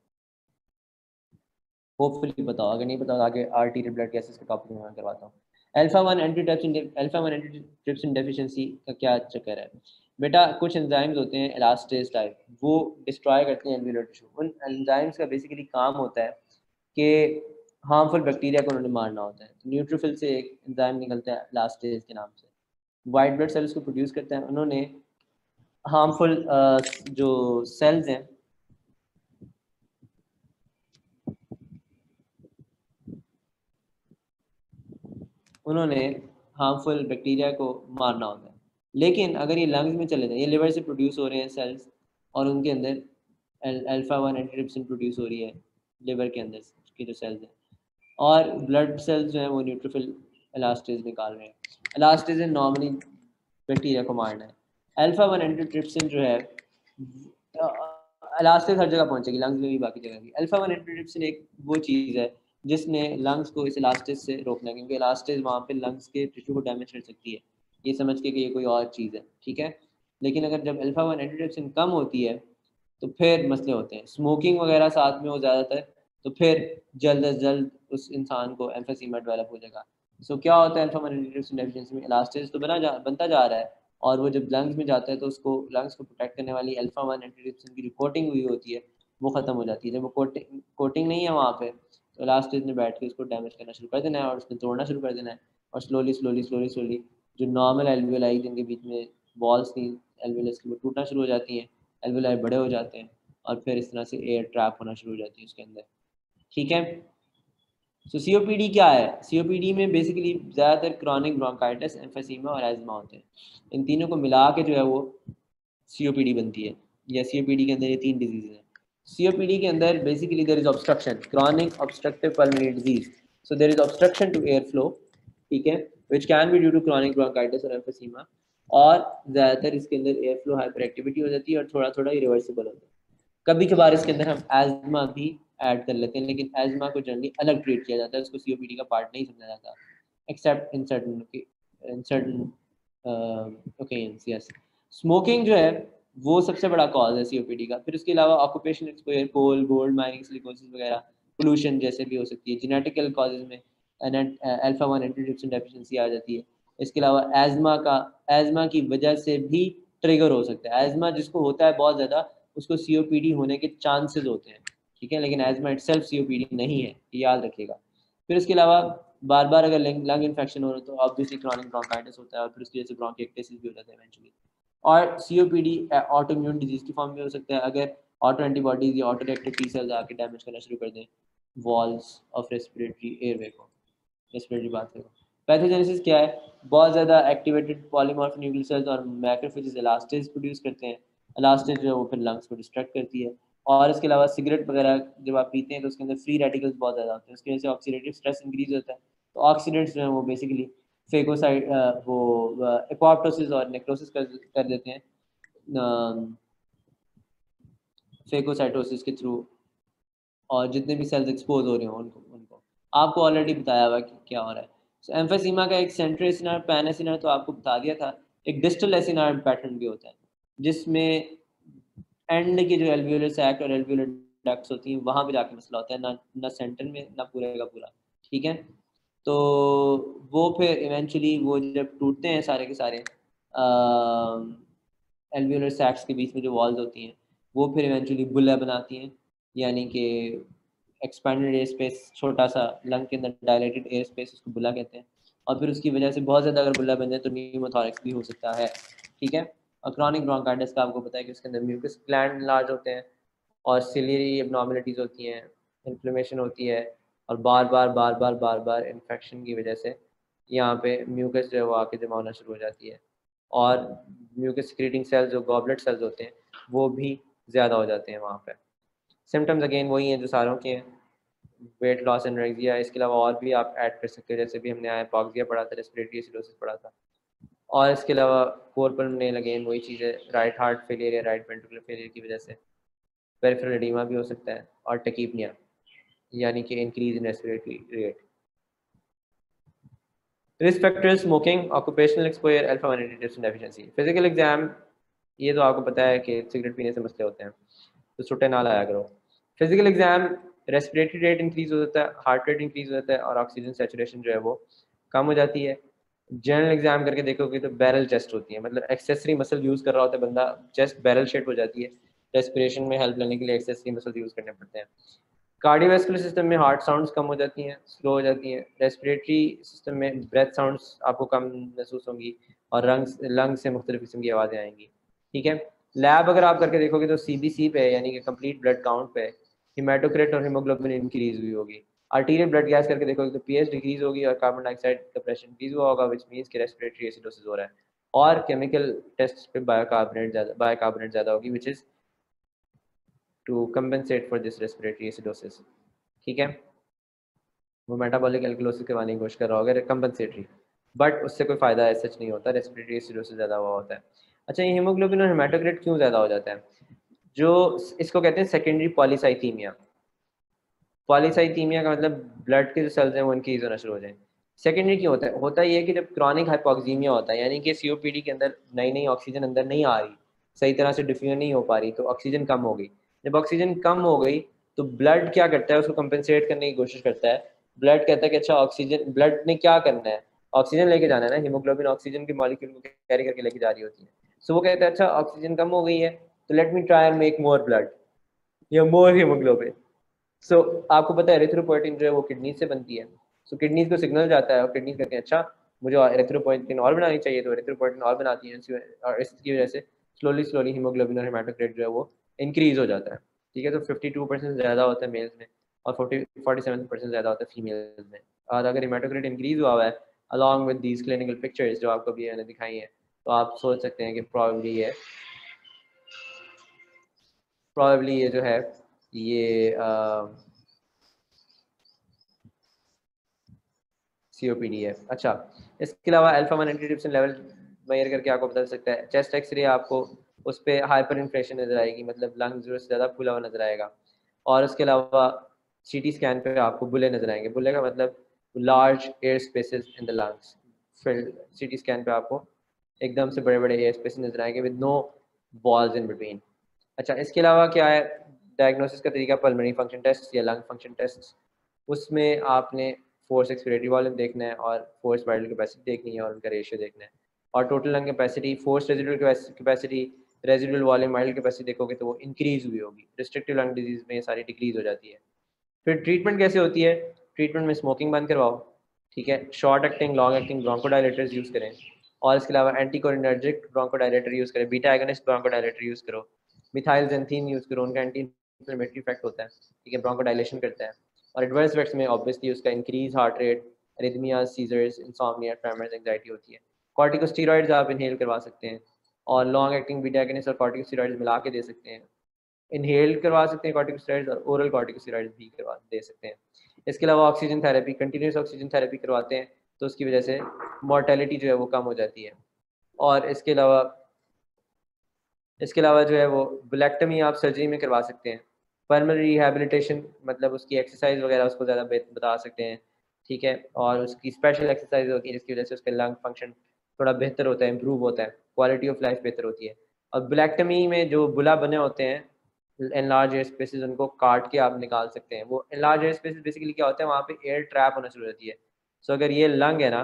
होपफुली पता होगा, अगर नहीं पता आगे आर्टीरियल ब्लड गैसेस के टॉपिक में मैं करवाता हूँ। Alpha one antitrypsin alpha one antitrypsin deficiency का क्या चक्कर है बेटा? कुछ एंजाइम्स होते हैं इलास्टेज टाइप, वो डिस्ट्रॉय करते हैं एल्वियोलर टिश्यू। उन एंजाइम्स का बेसिकली काम होता है कि हार्मफुल बैक्टीरिया को उन्होंने मारना होता है। तो न्यूट्रोफिल से एक एंजाइम निकलता है इलास्टेज के नाम से, वाइट ब्लड सेल्स को प्रोड्यूस करता है। उन्होंने हार्मफुल जो सेल्स हैं उन्होंने हार्मफुल बैक्टीरिया को मारना होता है। लेकिन अगर ये लंग्स में चले जाए, ये लिवर से प्रोड्यूस हो रहे हैं सेल्स और उनके अंदर अल्फा वन एंटीट्रिप्सिन प्रोड्यूस हो रही है लिवर के अंदर की जो सेल्स हैं, और ब्लड सेल्स जो हैं वो न्यूट्रोफिल इलास्टेज निकाल रहे हैं। इलास्टेज नॉर्मली बैक्टीरिया को मारना है। अल्फा वन एंटीट्रिप्सिन जो है इलास्टेज हर जगह पहुंचेगी, लंग्स में भी बाकी जगह भी। अल्फा वन एंटीट्रिप्सिन एक वो चीज़ है जिसने लंग्स को इस इलास्टेज से रोकना है, क्योंकि इलास्टेज वहाँ पे लंग्स के टिश्यू को डैमेज कर सकती है, ये समझ के कि ये कोई और चीज़ है, ठीक है। लेकिन अगर जब अल्फा वन एंटीट्रिप्सिन कम होती है तो फिर मसले होते हैं। स्मोकिंग वगैरह साथ में हो ज़्यादातर, तो फिर जल्द अज जल्द उस इंसान को एम्फीसीमा डेवलप हो जाएगा। सो so, क्या होता है अल्फा वन एंटीट्रिप्सिन डेफिशिएंसी में? इलास्टेज तो बना जा बनता जा रहा है, और वो जब लंग्स में जाता है तो उसको लंग्स को प्रोटेक्ट करने वाली अल्फा वन एंटीट्रिप्सिन की जो कोटिंग हुई होती है वो ख़त्म हो जाती है। जब वो कोटिंग कोटिंग नहीं है वहाँ पे, तो लास्ट स्टेज में बैठ के उसको डैमेज करना शुरू कर देना है और उसको तोड़ना शुरू कर देना है, और स्लोली स्लोली स्लोली स्लोली जो नॉर्मल एल्वियोलाई जिनके बीच में वॉल्स थी एल्वियोलस की वो टूटना शुरू हो जाती हैं, एल्वियोलाई बड़े हो जाते हैं, और फिर इस तरह से एयर ट्रैप होना शुरू हो जाती है उसके अंदर, ठीक है। सो सी ओ पी डी क्या है? सी ओ पी डी में बेसिकली ज़्यादातर क्रॉनिक ब्रोंकाइटिस, एम्फीसीमा और एज़मा होते हैं। इन तीनों को मिला के जो है वो सी ओ पी डी बनती है, या सी ओ पी डी के अंदर ये तीन डिजीज़ हैं। सी ओ पी डी के अंदर basically there is obstruction, chronic obstructive pulmonary disease. So there is obstruction to air flow, ठीक है, which can be due to chronic bronchitis और एम्फीसीमा, और ज़्यादातर इसके अंदर एयर फ्लो हाइपर एक्टिविटी हो जाती है और थोड़ा थोड़ा रिवर्सिबल होता है। कभी कभार इसके अंदर हम एज़मा भी ऐड कर लेते हैं, लेकिन एज़मा को जनरली अलग ट्रीट किया जाता है, उसको सी ओ पी डी का पार्ट नहीं समझा जाता, except in certain in certain occasions. Yes, smoking जो है वो सबसे बड़ा कॉज है सी ओ पी डी का। फिर उसके अलावा occupational exposure, coal, gold mining, silicosis वगैरह, पोल्यूशन जैसे भी हो सकती है। जेनेटिकल कॉजेज में अल्फा वन एंटीट्रिप्सिन डेफिशिएंसी आ जाती है। इसके अलावा एज़मा का एज़मा की वजह से भी ट्रिगर हो सकता है। एज़मा जिसको होता है बहुत ज़्यादा, उसको सी ओ पी डी होने के चांसेस होते हैं, ठीक है, लेकिन asthma itself C O P D नहीं है, ये याद रखिएगा। फिर इसके अलावा बार बार अगर लंग इन्फेक्शन हो रहा है तो ऑब्वियसली क्रॉनिक ब्रोंकाइटिस होता है, और फिर उसकी वजह से ब्रोंकिएक्टेसिस भी हो जाता है इवेंचुअली। और C O P D autoimmune disease की फॉर्म में हो सकता है। अगर ऑटो एंटीबॉडीज या ऑटो रिएक्टिव टी सेल्स आके डैमेज करना शुरू कर दें वॉल्स ऑफ रेस्पिरेटरी एयरवे को, रेस्पिरेटरी पाथवे को। पैथोजेनेसिस क्या है? बहुत ज़्यादा एक्टिवेटेड पॉलीमॉर्फ न्यूक्लियर सेल्स और मैक्रोफेजेस इलास्टेज प्रोड्यूस करते हैं। इलास्टेज जो है वो फिर लंग्स को डिस्ट्रैक्ट करती है। और इसके अलावा सिगरेट वगैरह जब आप पीते हैं तो उसके अंदर फ्री रेडिकल्स बहुत ज़्यादा होते हैं, उसकी वजह से ऑक्सीडेटिव स्ट्रेस इंक्रीज होता है। तो ऑक्सीडेंट्स जो है वो बेसिकली फेगोसाइड वो एपोप्टोसिस और नेक्रोसिस कर कर देते हैं फेगोसाइटोसिस के थ्रू, और जितने भी सेल्स एक्सपोज हो रहे हो उनको उनको आपको ऑलरेडी बताया हुआ कि क्या हो रहा है। so, एम्फेसीमा का एक सेंट्रल एसिनार पैन एसिनार तो आपको बता दिया था, एक डिस्टल एसिनार पैटर्न भी होता है जिसमें एंड की जो एल्वियोलर सैक और एल्वियोलर डक्ट्स होती हैं वहाँ पे जाके मसला होता है, ना ना सेंटर में ना पूरे का पूरा, ठीक है। तो वो फिर इवेंचुअली वो जब टूटते हैं सारे के सारे एल्वियोलर सैक्स के बीच में जो वॉल्स होती हैं वो फिर इवेंचुअली बुला बनाती हैं, यानी कि एक्सपैंडेड एयर स्पेस, छोटा सा लंग के अंदर डायलेटेड एयर स्पेस, उसको बुला कहते हैं। और फिर उसकी वजह से बहुत ज़्यादा अगर बुला बन जाए तो न्यूमोथोरैक्स भी हो सकता है, ठीक है। और क्रॉनिक ब्रोंकाइटिस का आपको पता है कि उसके अंदर म्यूकस ग्लैंड लार्ज होते हैं और सिलियरी एबनॉर्मलिटीज़ होती हैं, इन्फ्लेमेशन होती है, और बार बार बार बार बार बार इन्फेक्शन की वजह से यहाँ पे म्यूकस जो है वो आके जमा होना शुरू हो जाती है, और म्यूकस सिक्रीटिंग सेल्स जो गॉबलेट सेल्स होते हैं वो भी ज़्यादा हो जाते हैं वहाँ पे। सिम्टम्स अगेन वही हैं जो सारों के हैं, वेट लॉस, एनोरेक्सिया। इसके अलावा और भी आप ऐड कर सकते हो, जैसे भी हमने हाइपोक्सिया पढ़ा था, रेस्पिरेटरी एसिडोसिस पढ़ा था। और इसके अलावा कोर पल्मोनल अगेन वही चीज़ है, राइट हार्ट फेलियर या राइट वेंट्रिकुलर फेलियर की वजह से पेरिफेरल एडीमा भी हो सकता है, और टकीपनिया यानी कि increase in respiratory rate. Risk factors: smoking, occupational exposure, alpha one antitrypsin deficiency. Physical exam, ये तो आपको पता है कि सिगरेट पीने से मसले होते हैं, तो छुट्टे ना लाया करो। Physical exam, respiratory rate increase हो जाता है, हार्ट रेट इंक्रीज हो जाता है, और ऑक्सीजन सैचुरेशन जो है वो कम हो जाती है। जनरल एग्जाम करके देखोगे तो बैरल चेस्ट होती है, मतलब एक्सेसरी मसल यूज़ कर रहा होता है बंदा, चेस्ट बैरल शेप हो जाती है, रेस्पिरेशन में हेल्प लेने के लिए एक्सेसरी मसल यूज़ करने पड़ते हैं। कार्डियोवैस्कुलर सिस्टम में हार्ट साउंड्स कम हो जाती हैं, स्लो हो जाती हैं। रेस्पिरेटरी सिस्टम में ब्रेथ साउंड्स आपको कम महसूस होंगी, और लंग्स लंग से मुख्तलिफ किस्म की आवाज़ें आएंगी, ठीक है। लैब अगर आप करके देखोगे तो सी बी सी पे यानी कि कंप्लीट ब्लड काउंट पे हिमेटोक्रेट और हीमोग्लोबिन इंक्रीज हुई होगी। आर्टीरियल ब्लड गैस करके देखोगे तो पीएच डिक्रीज होगी, और कार्बन डाइऑक्साइड का प्रेशर इंक्रीज हुआ होगा, विच मींस कि रेस्पिरेटरी एसिडोसिस हो रहा है। और केमिकल टेस्ट पे बायोकार्बोनेट ज़्यादा बायोकार्बोनेट ज़्यादा होगी, which is to compensate for this respiratory acidosis, ठीक है। वो मेटाबॉलिक एल्कलोसिस करवाने की कोशिश कर रहा होगा, कंपनसेटरी, बट उससे कोई फ़ायदा ऐसा सच नहीं होता, रेस्पिरेटरी एसिडोसिस ज़्यादा हुआ होता है। अच्छा, ये हीमोग्लोबिन और हेमाटोक्रेट क्यों ज़्यादा हो जाता है? जो इसको कहते हैं सेकेंडरी पॉलीसाइथीमिया। पॉलीसाइथीमिया का मतलब ब्लड के जो सेल्स हैं वो इंक्रीज होना शुरू हो जाए। सेकेंडरी क्यों होता है? होता ये है कि जब क्रॉनिक हाइपोक्सीमिया होता है, यानी कि सीओपीडी के अंदर नई नई ऑक्सीजन अंदर नहीं आ रही, सही तरह से डिफ्यूजन नहीं हो पा रही, तो ऑक्सीजन कम हो गई। जब ऑक्सीजन कम हो गई तो ब्लड क्या करता है, उसको कंपेंसेट करने की कोशिश करता है। ब्लड कहता है कि अच्छा ऑक्सीजन, ब्लड ने क्या करना है, ऑक्सीजन लेके जाना है ना, हीमोग्लोबिन ऑक्सीजन के मॉलिक्यूल को कैरी करके लेके जा रही होती है। सो वो कहता है अच्छा ऑक्सीजन कम हो गई है तो let me try and make more blood या मोर हीमोग्लोबिन। सो so, आपको पता है एरिथ्रोपोइटिन जो है वो किडनी से बनती है। सो so, किडनीज को सिग्नल जाता है और किडनीज कहते हैं अच्छा मुझे एरिथ्रोपोइटिन और बनानी चाहिए, तो एरिथ्रोपोइटिन और बनाती है, और इसकी वजह से स्लोली स्लोली हीमोग्लोबिन और हेमाटोक्रेट जो है वो इंक्रीज हो जाता है, ठीक है। तो फिफ्टी टू परसेंट ज़्यादा होता है मेल्स में, और फोर्टी फोर्टी सेवन परसेंट ज़्यादा होता है फीमेल्स में। और अगर हेमाटोक्रेट इंक्रीज हुआ हुआ है along with these clinical pictures जो आपको भी मैंने दिखाई हैं, तो आप सोच सकते हैं कि प्रॉब्ली है प्रॉब्ली ये जो है ये सीओपीडी है। अच्छा, इसके अलावा alpha one antitrypsin level measure करके आपको बता सकता है। चेस्ट एक्सरे आपको उस पर हाइपर इन्फ्लेशन नजर आएगी, मतलब लंग जरूरत से ज़्यादा फूला हुआ नजर आएगा। और उसके अलावा सीटी स्कैन पे आपको बुले नजर आएंगे। बुले का मतलब large air spaces in the lungs. फिर सीटी स्कैन पे आपको एकदम से बड़े बड़े एयर स्पेसेस नजर आएंगे with no walls in between. अच्छा, इसके अलावा क्या है डायग्नोसिस का तरीका? पल्मोनरी फंक्शन टेस्ट या लंग फंक्शन टेस्ट। उसमें आपने फोर्स एक्सपिरेटरी वॉल्यूम देखना है, और फोर्स वाइटल कैपेसिटी देखनी है, और उनका रेशियो देखना है, और total lung capacity, force residual capacity, residual volume, vital capacity देखोगे तो वो इंक्रीज हुई होगी। रिस्ट्रिक्टिव लंग डिजीज में ये सारी डिक्रीज हो जाती है। फिर ट्रीटमेंट कैसे होती है? ट्रीटमेंट में स्मोकिंग बंद करवाओ, ठीक है। Short acting long acting bronchodilators use करें, और इसके अलावा एंटीकोलिनर्जिक ब्रोंकोडायलेटर यूज़ करें, बीटा एगोनिस्ट ब्रोंकोडायलेटर यूज़ करो, मिथाइल जेंथीन यूज़ करो, उनका एंटी इन्फ्लेमेटरी इफेक्ट होता है, ठीक है, ब्रोंकोडायलेशन करता है। और एडवर्स इफेक्ट्स में ऑब्वियसली उसका increase heart rate, arrhythmias, seizures, insomnia, tremors, anxiety होती है। कॉर्टिकोस्टेरॉइड्स आप इनहेल करवा सकते हैं और लॉन्ग एक्टिंग बीटा एगोनिस्ट और कॉर्टिकोस्टेरॉइड्स मिला के दे सकते हैं। इनहेल्ड करवा सकते हैं कॉर्टिकोस्टेरॉइड्स और ओरल कॉर्टिकोस्टेरॉइड्स भी करवा दे सकते हैं। इसके अलावा oxygen therapy, continuous oxygen therapy करवाते हैं तो उसकी वजह से मोर्टेलिटी जो है वो कम हो जाती है। और इसके अलावा इसके अलावा जो है वो बुलेक्टमी आप सर्जरी में करवा सकते हैं। पल्मोनरी रिहैबिलिटेशन मतलब उसकी एक्सरसाइज वगैरह उसको ज़्यादा बता सकते हैं, ठीक है, और उसकी स्पेशल एक्सरसाइज होती है जिसकी वजह से उसके लंग फंक्शन थोड़ा बेहतर होता है, इंप्रूव होता है, क्वालिटी ऑफ लाइफ बेहतर होती है। और बुलेक्टमी में जो बुला बने होते हैं, एनलार्ज एयर स्पेसेस, उनको काट के आप निकाल सकते हैं। वो एनलार्ज एयर स्पेसेस बेसिकली क्या होता है, वहाँ पे एयर ट्रैप होना शुरू होती है। सो अगर ये लंग है ना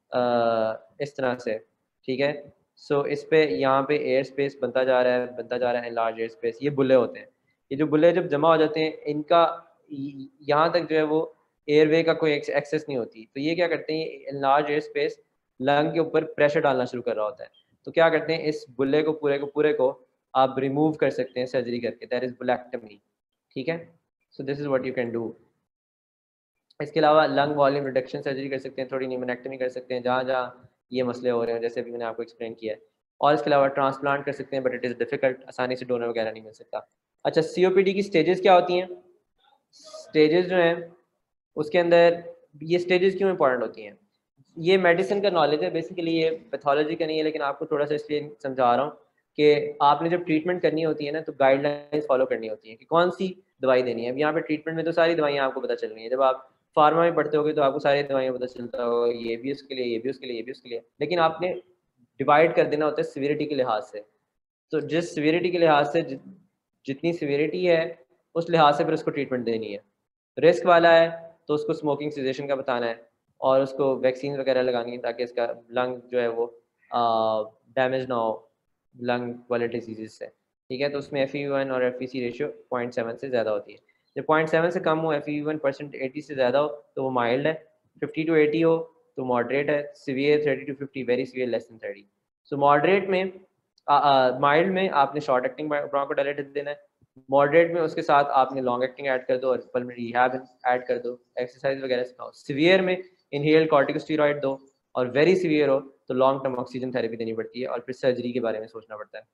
इस तरह से, ठीक है, सो इस पे यहाँ पे एयर स्पेस बनता जा रहा है बनता जा रहा है लार्ज एयर स्पेस, ये बुल्ले होते हैं। ये जो बुल्ले जब जमा हो जाते हैं, इनका यहाँ तक जो है वो एयरवे का कोई एक्सेस नहीं होती, तो ये क्या करते हैं, लार्ज एयर स्पेस लंग के ऊपर प्रेशर डालना शुरू कर रहा होता है। तो क्या करते हैं, इस बुल्ले को पूरे को पूरे को आप रिमूव कर सकते हैं सर्जरी करके, दैट इज बुलेक्टमी, ठीक है। So this is what you can do. इसके अलावा लंग वॉल्यूम रिडक्शन सर्जरी कर सकते हैं, थोड़ी न्यूमोनेक्टमी कर सकते हैं जहाँ जहाँ ये मसले हो रहे हैं, जैसे अभी मैंने आपको एक्सप्लेन किया है। और इसके अलावा ट्रांसप्लांट कर सकते हैं, बट इट इज़ डिफिकल्ट, आसानी से डोनर वगैरह नहीं मिल सकता। अच्छा, सीओपीडी की स्टेजेस क्या होती हैं? स्टेजेस जो हैं उसके अंदर, ये स्टेजेस क्यों इंपॉर्टेंट होती हैं? ये मेडिसिन का नॉलेज है बेसिकली, ये पैथोलॉजी का नहीं है, लेकिन आपको थोड़ा सा इसलिए समझा रहा हूँ कि आपने जब ट्रीटमेंट करनी होती है ना, तो गाइडलाइंस फॉलो करनी होती है कि कौन सी दवाई देनी है। अब यहाँ पे ट्रीटमेंट में तो सारी दवाइयाँ आपको पता चल रही हैं, जब आप फार्मा में पढ़ते होगे तो आपको सारी दवाइयाँ पता चलता होगा, ये भी उसके लिए, ये भी उसके लिए, ये भी उसके लिए, लेकिन आपने डिवाइड कर देना होता है सिविरिटी के लिहाज से। तो जिस सिविरिटी के लिहाज से जि, जितनी सिविरिटी है उस लिहाज से फिर उसको ट्रीटमेंट देनी है। रिस्क वाला है तो उसको स्मोकिंग सिजेशन का बताना है और उसको वैक्सीन वगैरह लगानी है ताकि इसका लंग जो है वो डैमेज ना हो लंग वाले डिजीज़ से, ठीक है। तो उसमें एफ ई वन और F E C ratio point seven से ज़्यादा होती है। जब पॉइंट सेवन से कम हो, F E one percent eighty से ज़्यादा हो तो वो माइल्ड है, फिफ्टी टू एटी हो तो मॉडरेट है, severe thirty to fifty, very severe less than thirty. So moderate में, माइल्ड में आपने शॉर्ट एक्टिंग ब्रोंकोडायलेटर देना है, मॉडरेट में उसके साथ आपने लॉन्ग एक्टिंग ऐड कर दो और पल्मोनरी रिहैब ऐड कर दो, एक्सरसाइज वगैरह सिखाओ। सीवियर में इनहेल्ड कॉर्टिकोस्टेरॉइड दो और वेरी सीवियर हो तो लॉन्ग टर्म ऑक्सीजन थेरेपी देनी पड़ती है और फिर सर्जरी के बारे में सोचना पड़ता है।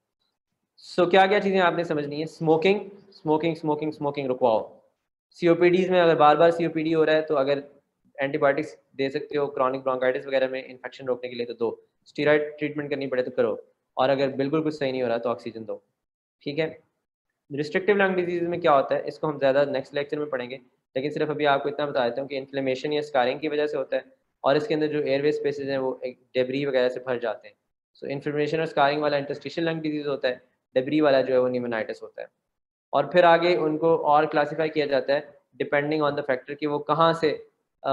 सो so, क्या क्या चीज़ें आपने समझनी है? स्मोकिंग स्मोकिंग स्मोकिंग स्मोकिंग रुकवाओ। सीओपीडीज में अगर बार बार सीओपीडी हो रहा है तो अगर एंटीबायोटिक्स दे सकते हो क्रॉनिक ब्रोंकाइटिस वगैरह में इन्फेक्शन रोकने के लिए तो दो, स्टीरॉयड ट्रीटमेंट करनी पड़े तो करो, और अगर बिल्कुल कुछ सही नहीं हो रहा तो ऑक्सीजन दो, ठीक है। रिस्ट्रिक्टिव लंग डिजीज में क्या होता है, इसको हम ज़्यादा नेक्स्ट लेक्चर में पढ़ेंगे, लेकिन सिर्फ अभी आपको इतना बता देता हूँ कि इन्फ्लेमेशन या स्कारिंग की वजह से होता है और इसके अंदर जो एयरवे स्पेसेस हैं वो एक डेब्री वगैरह से भर जाते हैं। सो इन्फ्लेमेशन और स्कारिंग वाला इंटरस्टिशियल लंग डिजीज होता है, डेब्री वाला जो है वो न्यूमोनाइटिस होता है। और फिर आगे उनको और क्लासीफाई किया जाता है डिपेंडिंग ऑन द फैक्टर कि वो कहाँ से आ,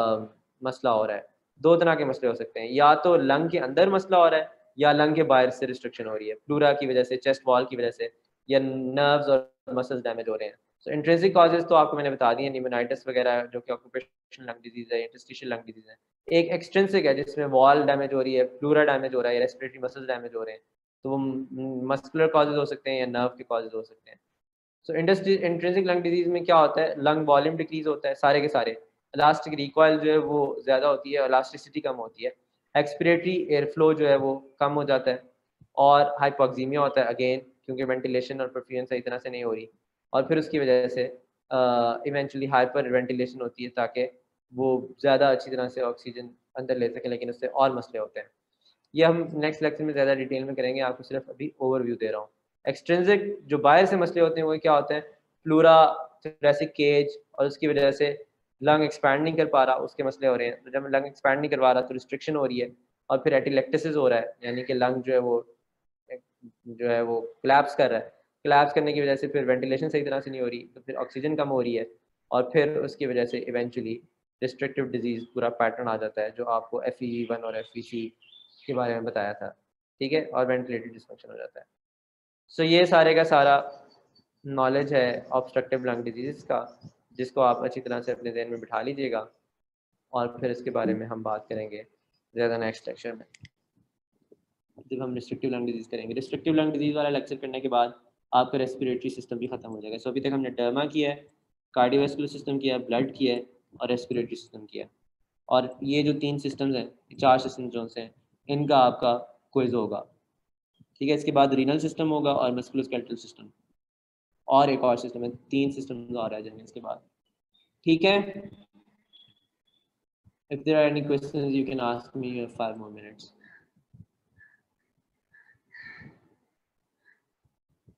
मसला हो रहा है। दो तरह के मसले हो सकते हैं, या तो लंग के अंदर मसला हो रहा है या लंग के बाहर से रिस्ट्रिक्शन हो रही है, प्लूरा की वजह से, चेस्ट वॉल की वजह से, या नर्व्स और मसल्स डैमेज हो रहे हैं। सो इंट्रिंसिक कॉजेज तो आपको मैंने बता दिए, न्यूमोनाइटिस वगैरह जो कि ऑक्यूपेशनल लंग डिजीज है, इंटरस्टिशियल लंग डिजीज है। एक एक्सट्रिंसिक है जिसमें वॉल डैमेज हो रही है, प्लूरा डैमेज हो रहा है, रेस्पिरेटरी मसल्स डैमेज हो रहे हैं, तो वो मस्कुलर कॉजेज हो सकते हैं या नर्व के कॉजेज हो सकते हैं। So industry intrinsic lung disease में क्या होता है, लंग वॉल्यूम डिक्रीज होता है सारे के सारे, इलास्टिक रिकॉइल जो है वो ज़्यादा होती है, इलास्टिसिटी कम होती है, एक्सपिरेटरी एयर फ्लो जो है वो कम हो जाता है, और हाइपोक्सीमिया होता है अगेन क्योंकि वेंटिलेशन और परफ्यूजन सही तरह से नहीं हो रही, और फिर उसकी वजह से इवेंचुअली हाइपर वेंटिलेशन होती है ताकि वो ज़्यादा अच्छी तरह से ऑक्सीजन अंदर ले सकें, लेकिन उससे और मसले होते हैं। ये हम नेक्स्ट लेक्चर में ज़्यादा डिटेल में करेंगे, आपको सिर्फ अभी ओवरव्यू दे रहा हूँ। एक्सट्रिंसिक जो बाहर से मसले होते हैं वो क्या होते हैं, प्लूरा, थोरेसिक केज, और उसकी वजह से लंग एक्सपैंड नहीं कर पा रहा, उसके मसले हो रहे हैं। तो जब लंग एक्सपैंड नहीं करवा रहा तो रिस्ट्रिक्शन हो रही है, और फिर एटिलेक्टिसिस हो रहा है, यानी कि लंग जो है वो जो है वो कोलैप्स कर रहा है। कोलैप्स करने की वजह से फिर वेंटिलेशन सही तरह से नहीं हो रही, तो फिर ऑक्सीजन कम हो रही है, और फिर उसकी वजह से इवेंचुअली रिस्ट्रिक्टिव डिजीज़ पूरा पैटर्न आ जाता है जो आपको एफ ई वन और एफ ई सी के बारे में बताया था, ठीक है, और वेंटिलेटरी डिस्फंक्शन हो जाता है। सो so, ये सारे का सारा नॉलेज है ऑब्स्ट्रक्टिव लंग डिजीज़ का, जिसको आप अच्छी तरह से अपने ज़हन में बिठा लीजिएगा, और फिर इसके बारे में हम बात करेंगे ज़्यादा नेक्स्ट लेक्चर में, जब हम रिस्ट्रिक्टिव लंग डिजीज़ करेंगे। रिस्ट्रिक्टिव लंग डिजीज़ वाला लेक्चर करने के बाद आपका रेस्पिरेटरी सिस्टम भी ख़त्म हो जाएगा। सो अभी तक हमने डर्मा किया है, कार्डियोवैस्कुलर सिस्टम किया है, ब्लड किया है और रेस्पिरेटरी सिस्टम किया है। और ये जो तीन सिस्टम्स हैं, चार सिस्टम जो हैं, इनका आपका क्विज होगा, ठीक है। इसके बाद रीनल सिस्टम होगा और मस्कुलोस्केलेटल सिस्टम और एक और सिस्टम है, तीन सिस्टम और आ जाएंगे इसके बाद, ठीक है। If there are any questions, you can ask me in five more minutes.